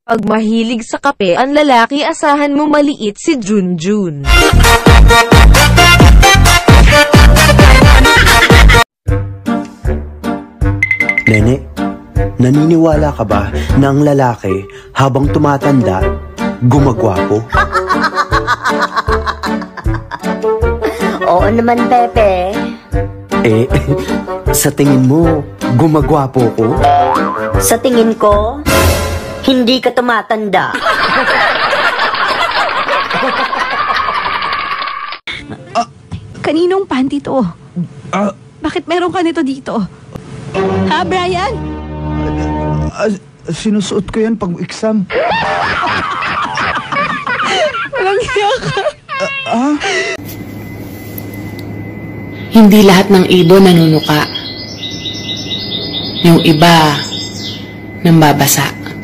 Pag mahilig sa kape ang lalaki, asahan mo maliit si Junjun. Nene, naniniwala ka ba na ang lalaki habang tumatanda, gumagwapo? Oo naman, Pepe. Sa tingin mo, gumagwapo ko? Sa tingin ko, hindi ka tumatanda. Kaninong panty to? Bakit meron ka nito dito? Ha, Brian? Sinusuot ko yan pag exam. Walang hiya ka. Hindi lahat ng ibon nanunuka. Yung iba, nambabasa.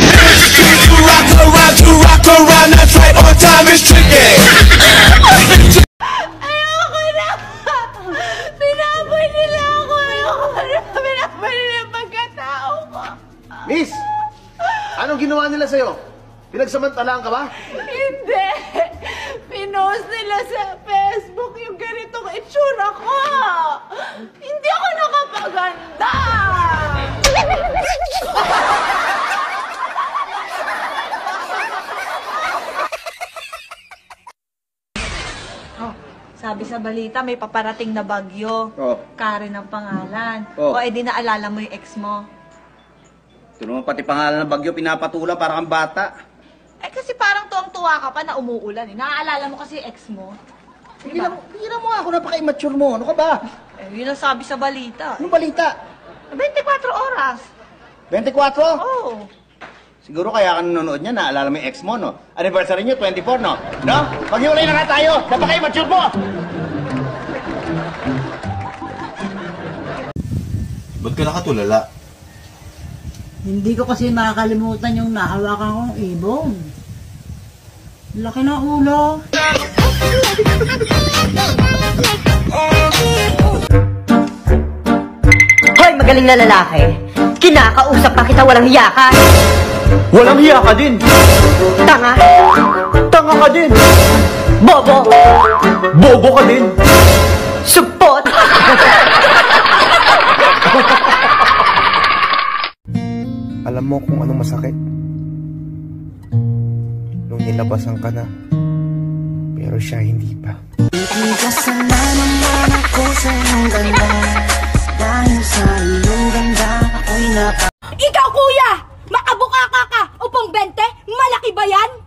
Ayoko na! Pinaboy nila ako! Ayoko na! Pinaboy nila yung pagkatao ko! Miss! Anong ginawa nila sa'yo? Pinagsamantalaan ka ba? Hindi! Pinost nila sa Facebook yung ganitong itsura ko! Hindi ako nakapaganda! Sabi sa balita, may paparating na bagyo. Oh. Karen ang pangalan. Oh. O, edi naalala mo yung ex mo. Ito naman pati pangalan ng bagyo, pinapatula para kang bata. Eh, kasi parang tuwang-tuwa ka pa na umuulan eh. Naaalala mo kasi yung ex mo. Diba? Bigyan mo ako, napaka-immature mo. Ano ka ba? Eh, yun ang sabi sa balita. Anong balita? 24 oras. 24? Oh. Siguro kaya ka nanonood niya, naalala mo yung ex mo, no? Anniversary niyo, 24, no? No? Maghiwalay na nga tayo! Napaka-immature mo! Ba't ka nakatulala? Hindi ko kasi makakalimutan yung nahawakan kong ibon. Laki ng ulo. Hoy, magaling na lalaki. Kinakausap pa kita, walang hiya ka. Walang hiya ka din! Tanga. Tanga ka din! Bobo. Bobo ka din! Supot. Alam mo kung anong masakit? Nung nilabasan ka na, pero siya hindi pa. Kasalanan ako sa iyong ganda. Dahil sa iyong ganda, ako'y Ikaw, kuya! Makabuka ka! Upang 20? Malaki ba yan?